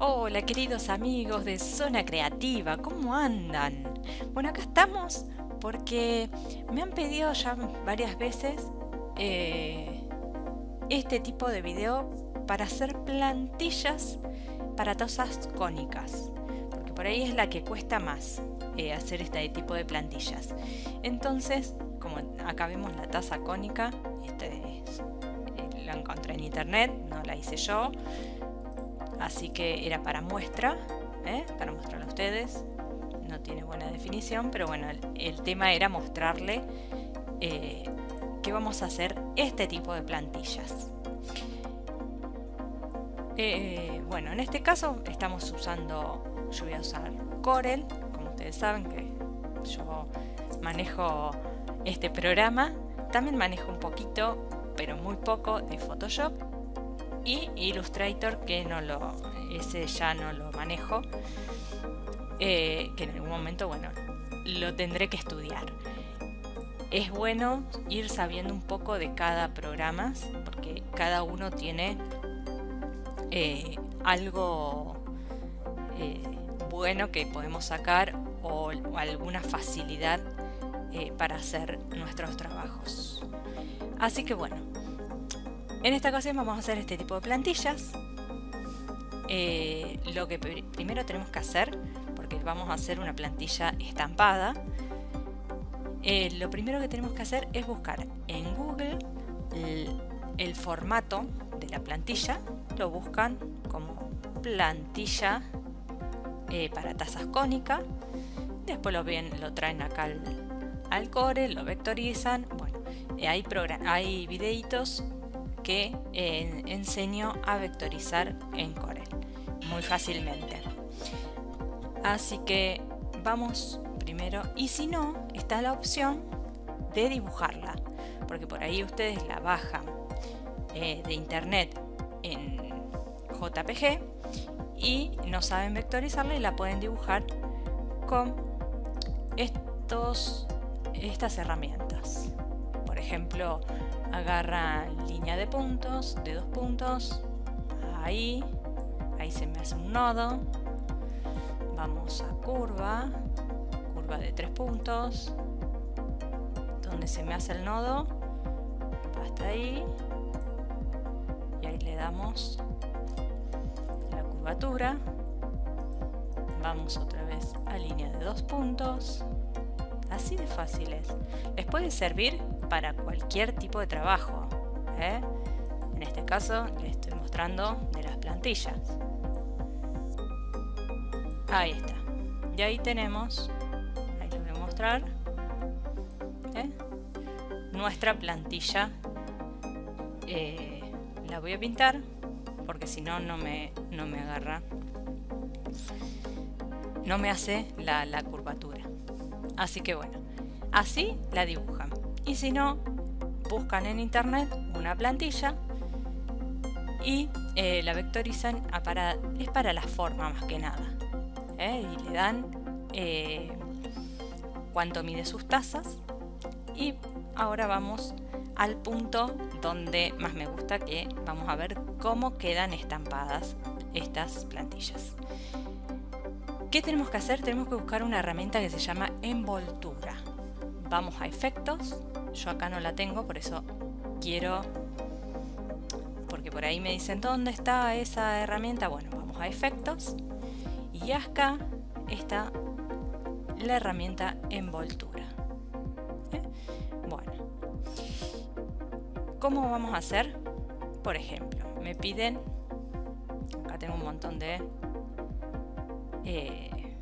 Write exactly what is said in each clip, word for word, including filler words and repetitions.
Hola queridos amigos de Zona Creativa, ¿cómo andan? Bueno, acá estamos porque me han pedido ya varias veces eh, este tipo de video para hacer plantillas para tazas cónicas, porque por ahí es la que cuesta más eh, hacer este tipo de plantillas. Entonces, como acá vemos la taza cónica, este es, eh, la encontré en internet, no la hice yo. Así que era para muestra, ¿eh? para mostrarlo a ustedes. No tiene buena definición, pero bueno, el, el tema era mostrarle eh, que vamos a hacer este tipo de plantillas. Eh, bueno, en este caso estamos usando, yo voy a usar Corel, como ustedes saben que yo manejo este programa. También manejo un poquito, pero muy poco, de Photoshop. Y Illustrator, que no lo, ese ya no lo manejo, eh, que en algún momento, bueno, lo tendré que estudiar. Es bueno ir sabiendo un poco de cada programa, porque cada uno tiene eh, algo eh, bueno que podemos sacar o, o alguna facilidad eh, para hacer nuestros trabajos. Así que bueno, en esta ocasión vamos a hacer este tipo de plantillas. Eh, lo que pr primero tenemos que hacer, porque vamos a hacer una plantilla estampada, eh, lo primero que tenemos que hacer es buscar en Google el, el formato de la plantilla. Lo buscan como plantilla eh, para tazas cónicas. Después lo, ven, lo traen acá al, al Corel, lo vectorizan. Bueno, eh, hay, hay videitos que eh, enseño a vectorizar en Corel muy fácilmente. Así que vamos primero, y si no, está la opción de dibujarla, porque por ahí ustedes la bajan eh, de internet en J P G y no saben vectorizarla y la pueden dibujar con estos, estas herramientas. Por ejemplo, agarra línea de puntos, de dos puntos, ahí, ahí se me hace un nodo. Vamos a curva, curva de tres puntos, donde se me hace el nodo, hasta ahí, y ahí le damos la curvatura. Vamos otra vez a línea de dos puntos, así de fáciles. Les puede servir para cualquier tipo de trabajo, ¿eh? En este caso les estoy mostrando de las plantillas. Ahí está. Y ahí tenemos, ahí les voy a mostrar, ¿eh? nuestra plantilla. Eh, la voy a pintar porque si no, no me, no me agarra, no me hace la, la curvatura. Así que bueno, así la dibujan. Y si no, buscan en internet una plantilla y eh, la vectorizan a para, es para la forma más que nada, ¿eh? Y le dan eh, cuánto mide sus tazas. Y ahora vamos al punto donde más me gusta, que vamos a ver cómo quedan estampadas estas plantillas. ¿Qué tenemos que hacer? Tenemos que buscar una herramienta que se llama envoltura. Vamos a efectos. Yo acá no la tengo, por eso quiero, porque por ahí me dicen ¿dónde está esa herramienta? Bueno, vamos a efectos y acá está la herramienta envoltura. ¿Eh? Bueno, ¿cómo vamos a hacer? Por ejemplo, me piden, acá tengo un montón de eh,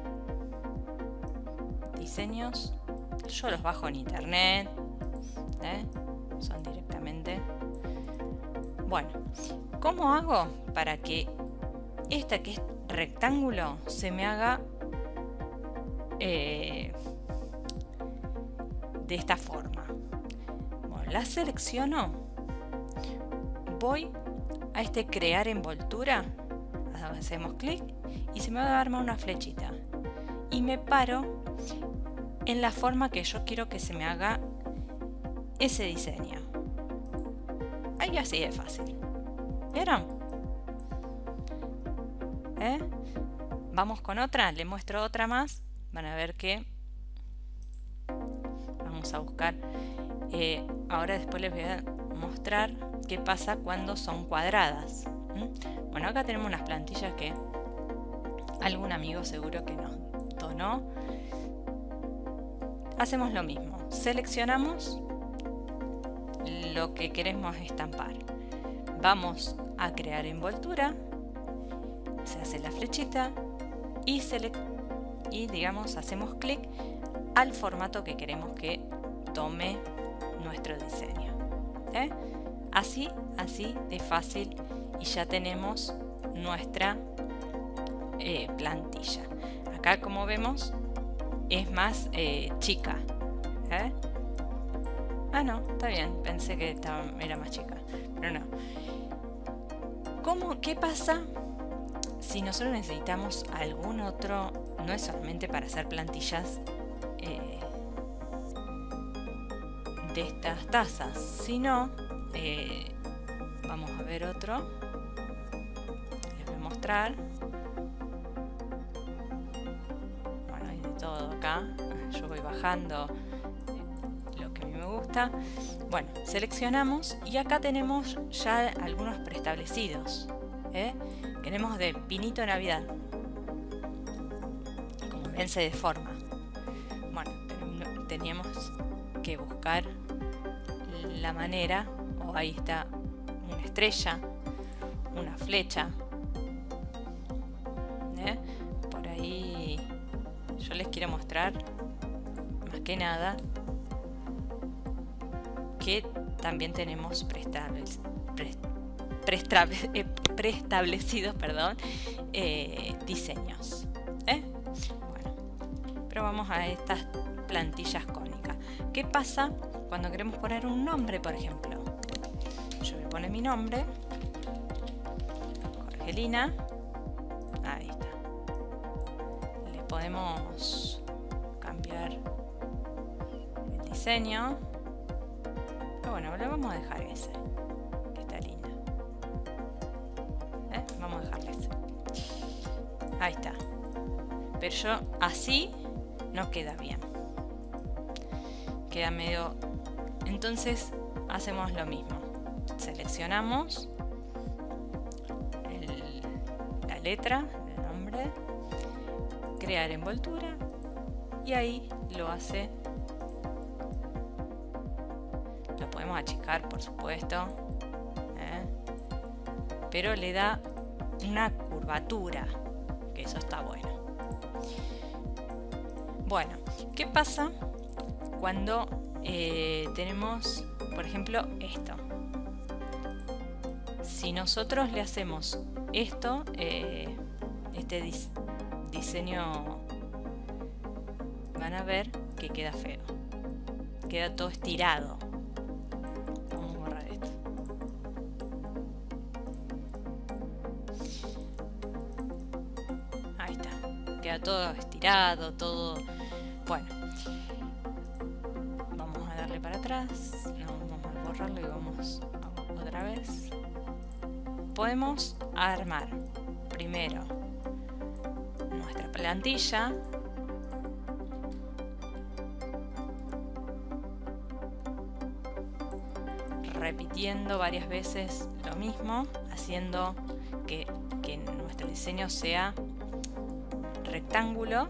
diseños. Yo los bajo en internet, ¿eh? Son directamente. Bueno, ¿cómo hago para que esta que es rectángulo se me haga eh, de esta forma? Bueno, la selecciono, voy a este crear envoltura, hacemos clic y se me va a armar una flechita y me paro en la forma que yo quiero que se me haga ese diseño. Ahí así de fácil. ¿Vieron? ¿eh? Vamos con otra, le muestro otra más. Van a ver que vamos a buscar. Eh, ahora después les voy a mostrar qué pasa cuando son cuadradas. ¿Mm? Bueno, acá tenemos unas plantillas que algún amigo seguro que nos donó. Hacemos lo mismo, seleccionamos lo que queremos estampar, vamos a crear envoltura, se hace la flechita y, y digamos hacemos clic al formato que queremos que tome nuestro diseño, ¿eh? así así de fácil, y ya tenemos nuestra eh, plantilla. Acá, como vemos, es más eh, chica, ¿eh? Ah, no, está bien, pensé que estaba, era más chica, pero no. ¿Cómo, ¿Qué pasa si nosotros necesitamos algún otro? No es solamente para hacer plantillas eh, de estas tazas, sino eh, vamos a ver otro, les voy a mostrar. Bueno, hay de todo acá, yo voy bajando lo que a mí me gusta. Bueno, seleccionamos y acá tenemos ya algunos preestablecidos, ¿eh? Queremos de pinito de Navidad, como ven se deforma. Bueno, teníamos que buscar la manera, o ahí está una estrella, una flecha, ¿eh? Por ahí yo les quiero mostrar más que nada que también tenemos preestablecidos, pre, preestable, eh, preestablecidos perdón, eh, diseños, ¿eh? Bueno, pero vamos a estas plantillas cónicas. ¿Qué pasa cuando queremos poner un nombre, por ejemplo? Yo voy a poner mi nombre, Jorgelina. Ahí está. Le podemos cambiar el diseño. Pero bueno, le vamos a dejar ese, que está lindo. ¿Eh? Vamos a dejarle ese. Ahí está. Pero yo así no queda bien. Queda medio... Entonces hacemos lo mismo. Seleccionamos el, la letra, el nombre, crear envoltura, y ahí lo hace. Lo podemos achicar, por supuesto, ¿eh? Pero le da una curvatura, que eso está bueno. Bueno, ¿qué pasa cuando eh, tenemos, por ejemplo, esto? Si nosotros le hacemos esto, eh, este dis diseño, van a ver que queda feo, queda todo estirado. Vamos a borrar esto. Ahí está, queda todo estirado, todo. Bueno, vamos a darle para atrás, no, vamos a borrarlo y vamos a otra vez. Podemos armar primero nuestra plantilla, repitiendo varias veces lo mismo, haciendo que, que nuestro diseño sea rectángulo.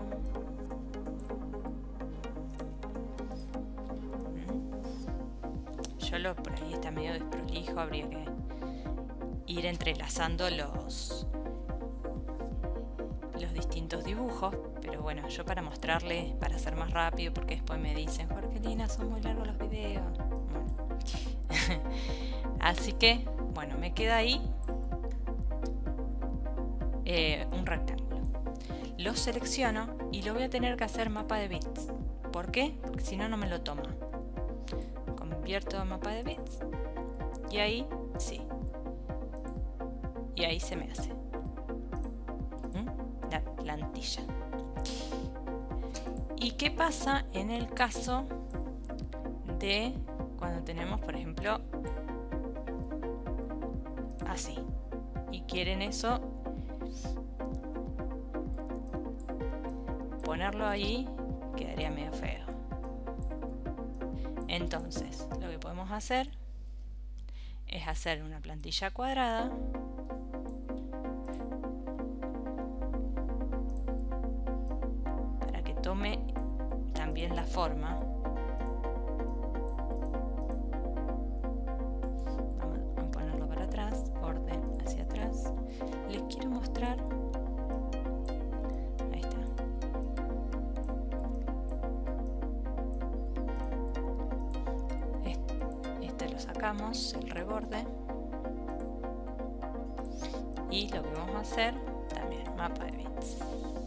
Yo lo por ahí está medio desprolijo, habría que ir entrelazando los los distintos dibujos, pero bueno, yo para mostrarles, para hacer más rápido, porque después me dicen, Jorgelina, son muy largos los videos. Bueno. Así que, bueno, me queda ahí eh, un rectángulo. Lo selecciono y lo voy a tener que hacer mapa de bits. ¿Por qué? Porque si no, no me lo toma. Convierto a mapa de bits y ahí sí. Y ahí se me hace ¿Mm? la plantilla. ¿Y qué pasa en el caso de cuando tenemos, por ejemplo, así? Y quieren eso ponerlo ahí quedaría medio feo. Entonces lo que podemos hacer es hacer una plantilla cuadrada para que tome también la forma. Vamos a ponerlo para atrás, orden hacia atrás. Les quiero mostrar. Ahí está. Este lo sacamos, el reborde. Y lo que vamos a hacer también, mapa de bits.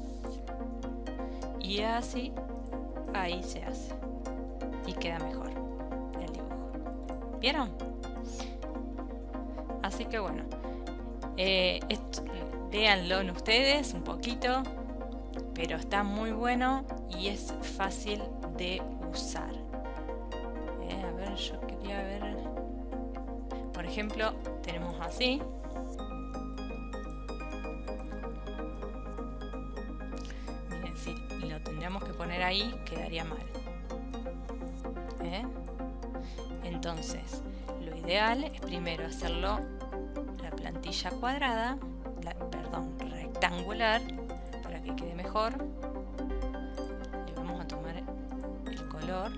Y así, ahí se hace. Y queda mejor el dibujo. ¿Vieron? Así que bueno, eh, esto, véanlo en ustedes un poquito, pero está muy bueno y es fácil de usar. Eh, a ver, yo quería ver. Por ejemplo, tenemos así. Miren, si lo tendríamos que poner ahí, quedaría mal. ¿Eh? Entonces, lo ideal es primero hacerlo la plantilla cuadrada, la, perdón, rectangular, para que quede mejor. Le vamos a tomar el color,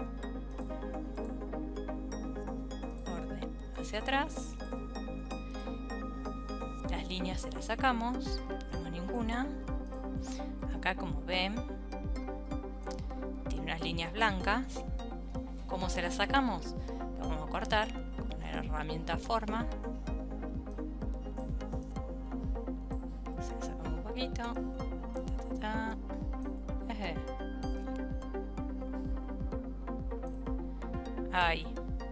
orden hacia atrás, las líneas se las sacamos, no ponemos ninguna. Acá, como ven, tiene unas líneas blancas. ¿Cómo se las sacamos? Lo vamos a cortar con la herramienta forma. Se la sacamos un poquito. Ta, ta, ta. Eje. Ahí.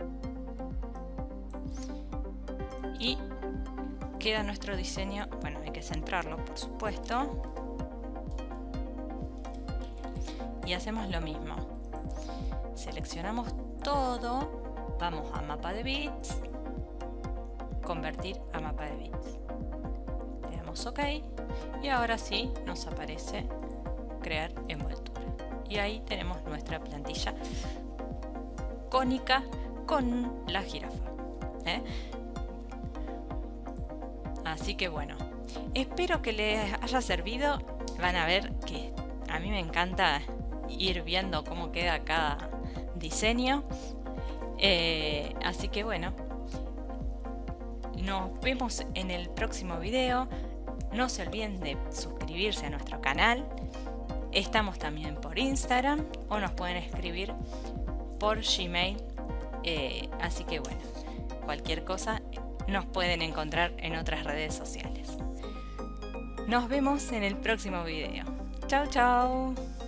Y queda nuestro diseño. Bueno, hay que centrarlo, por supuesto. Y hacemos lo mismo. Seleccionamos todo, vamos a mapa de bits, convertir a mapa de bits. Le damos OK y ahora sí nos aparece crear envoltura. Y ahí tenemos nuestra plantilla cónica con la jirafa. ¿Eh? Así que bueno, espero que les haya servido. Van a ver que a mí me encanta ir viendo cómo queda cada diseño. Eh, así que bueno, nos vemos en el próximo video. No se olviden de suscribirse a nuestro canal. Estamos también por Instagram o nos pueden escribir por Gmail. Eh, así que bueno, cualquier cosa nos pueden encontrar en otras redes sociales. Nos vemos en el próximo video. Chao, chao.